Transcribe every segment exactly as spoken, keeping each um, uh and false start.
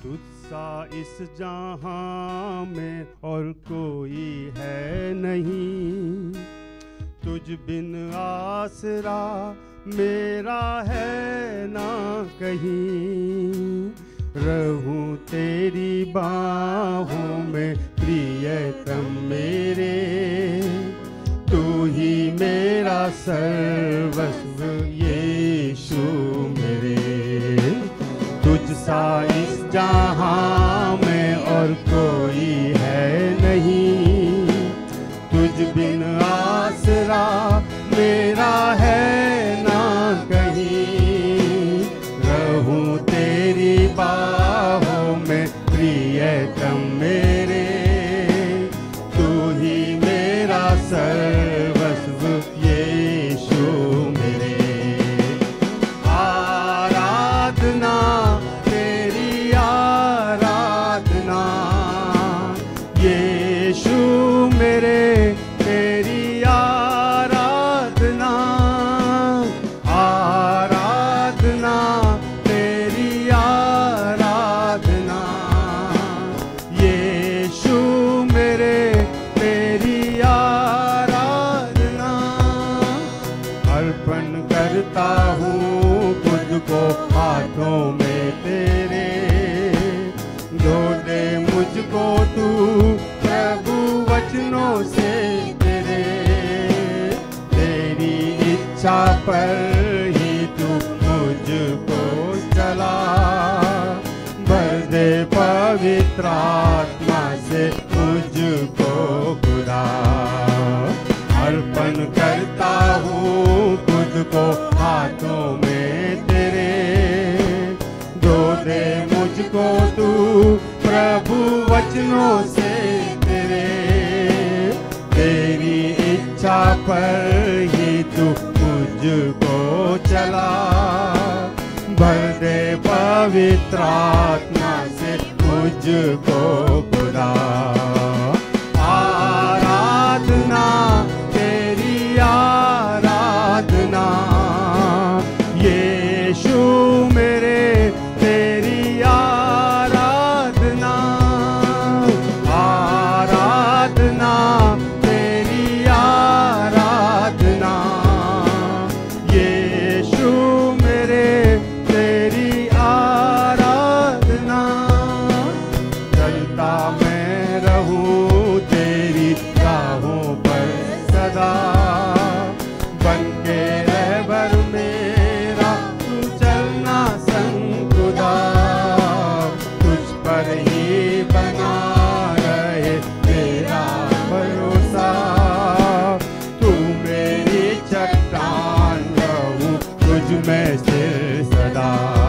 तुझसा इस जहां में और कोई है नहीं, तुझ बिन आसरा मेरा है ना कहीं। रहूं तेरी बाहों में प्रियतम मेरे, तू ही मेरा सर्वस्व यीशु मेरे। तुझसा इस जहां में और कोई है नहीं, तुझ बिन आसरा मेरा है ना कहीं। रहूं तेरी बाहों में प्रियतम मेरे, तू ही मेरा सर्वस्व यीशु मेरे। आराधना तेरी आराधना यीशु मेरे, तेरी आराधना। आराधना तेरी आराधना यीशु मेरे, तेरी आराधना। अर्पण करता हूँ खुद को हाथों में तेरे, धो दे मुझको तू प्रभु वचनों से तेरे। तेरी इच्छा पर ही तू मुझको चला, भर दे पवित्र आत्मा से मुझको खुदा। अर्पण करता हूँ खुद को हाथों में तेरे, धो दे मुझको तू प्रभु वचनों से तेरे। तेरी इच्छा पर ही तू मुझको चला, भर दे पवित्र आत्मा से मुझको खुदा। आराधना तेरी आराधना यीशु मेरे, तेरी आराधना। आराधना तेरी आराधना यीशु मेरे, तेरी आराधना। चलता मैं रहूं तेरी राहों पर सदा, बन के रहबर मेरा तू चलना संग खुदा। तुझ पर ही बना रहे तेरा भरोसा, तू मेरी चट्टान रहूं तुझ में स्थिर सदा।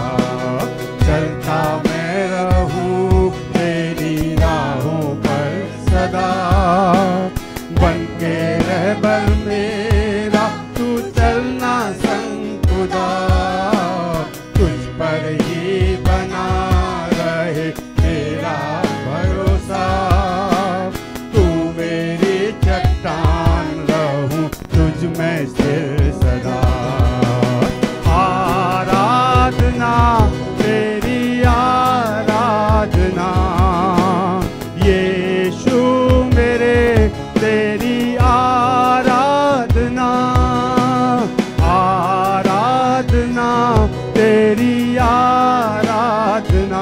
चलता मैं रहूं तेरी राहों पर सदा, बन के रहबर मेरा तू चलना संग खुदा। तुझ पर ही बना रहे तेरा भरोसा, तू मेरी चट्टान रहूं तुझ में स्थिर सदा। आराधना तेरी आराधना यीशु मेरे, तेरी आराधना। आराधना तेरी आराधना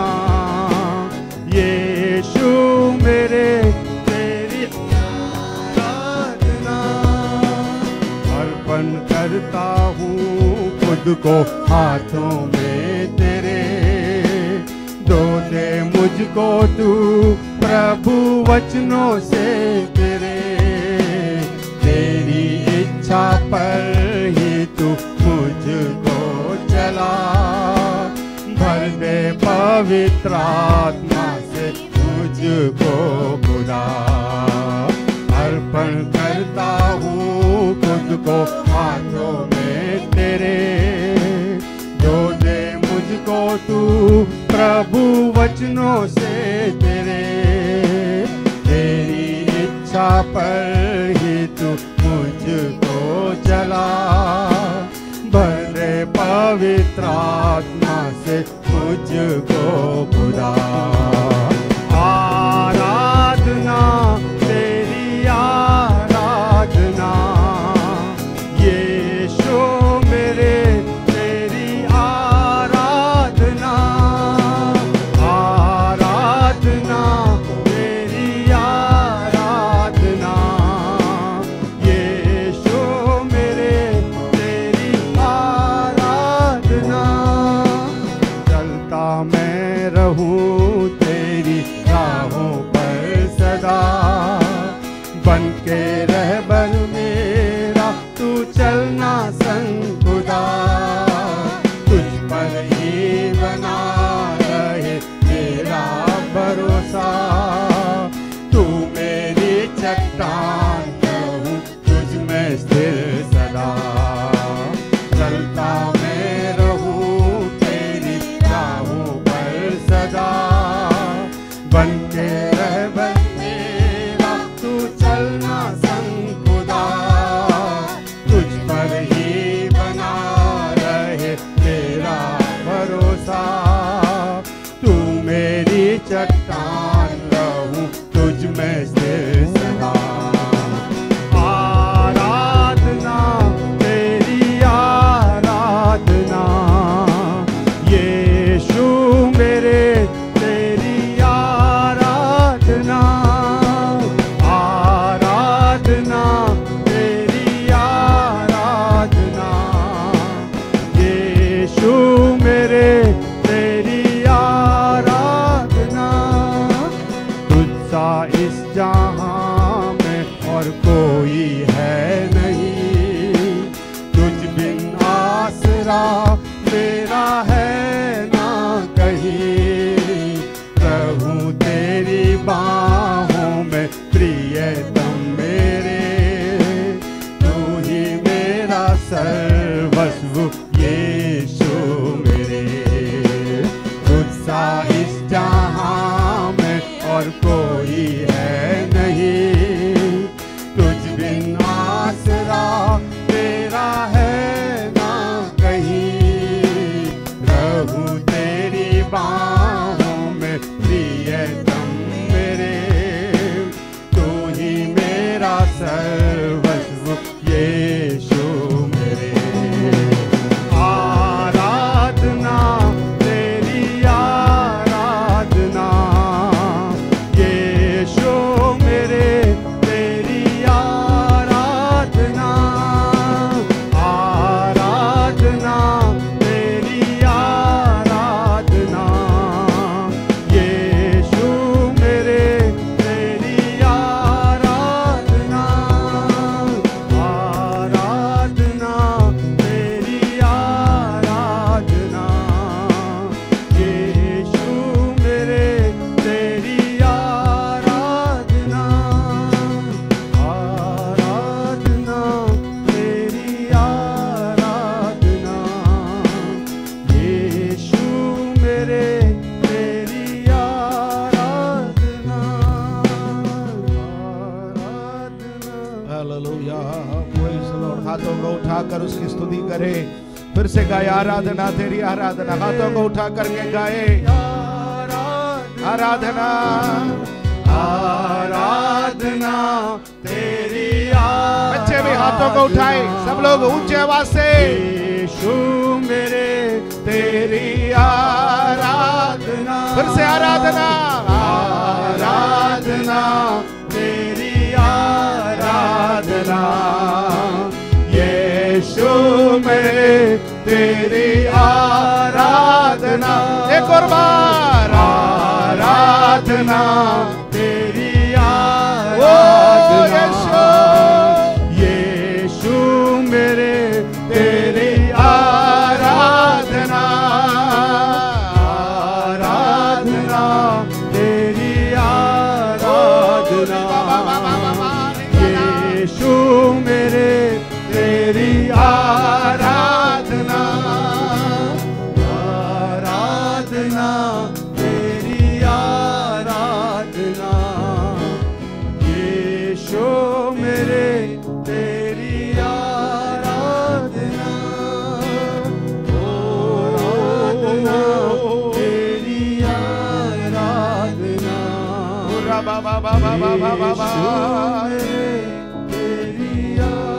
यीशु मेरे, तेरी आराधना। अर्पण करता हूँ खुद को हाथों में तेरे, धो दे मुझको तू प्रभु वचनों से तेरे। तेरी इच्छा पर ही तू मुझको चला, भर दे पवित्र आत्मा से मुझको खुदा। अर्पण करता हूँ खुद को हाथों में तेरे, धो दे मुझको तू प्रभु वचनों से तेरे। तेरी इच्छा पर ही तू मुझको चला, भर दे पवित्र आत्मा से से मुझको खुदा। आराधना तेरी आराधना यीशु मेरे तेरी आराधना। आराधना तेरी आराधना यीशु मेरे तेरी आराधना। चलता मैं रहूं तेरी राहों पर सदा, बन के रहबर मेरा तू चलना संग खुदा। तुझ पर ही बना रहे मेरा भरोसा, तू मेरी चट्टान रहूं तुझ में स्थिर सदा। चलता मैं रहूं तेरी राहों पर सदा, बन के रहबर मेरा तू चलना संग खुदा। तुझ पर ही बना रहे तेरा भरोसा, तू मेरी चट्टान रहूं तुझ में स्थिर सदा। आराधना तेरी आराधना यीशु मेरे तेरी आराधना। आराधना तेरी आराधना यीशु मेरे तेरी आराधना। तुझसा इस जहां में और कोई है नहीं, तुझ बिन आसरा मेरा है ना कहीं। रहूं तेरी बाहों में प्रियतम मेरे, तू ही मेरा सर्वस्व यीशु मेरे। तुझसा इस जहां में और कोई है नहीं, तुझ बिन आसरा मेरा है ना कहीं। रहूं तेरी बाहों में प्रियतम मेरे, तू ही मेरा सर्वस्व यीशु मेरे। आराधना तेरी आराधना यीशु मेरे तेरी आराधना। आराधना तेरी आराधना यीशु मेरे तेरी आराधना। आराधना तेरी आराधना यीशु मेरे तेरी आराधना। आराधना तेरी आराधना यीशु मेरे तेरी आराधना। आराधना। Hallelujah, praise the Lord. हाथों को उठाकर उसकी स्तुति करें। फिर से गाए आराधना तेरी आराधना। हाथों को उठा करके गाए आराधना। आराधना तेरी आराधना। बच्चे भी हाथों को उठाए, सब लोग ऊंचे आवाज से। यीशु मेरे तेरी आराधना। फिर से आराधना। आराधना तेरी आराधना यीशु मेरे तेरी आराधना। एक और बार आराधना तेरी ओ आराधना यीशु मेरे तेरी आराधना। आराधना तेरी आराधना यीशु मेरे तेरी आराधना। आराधना तेरी आराधना यीशु मेरे तेरी आराधना। आराधना बा बा बा बा बा बा बा बा यीशु मेरे तेरी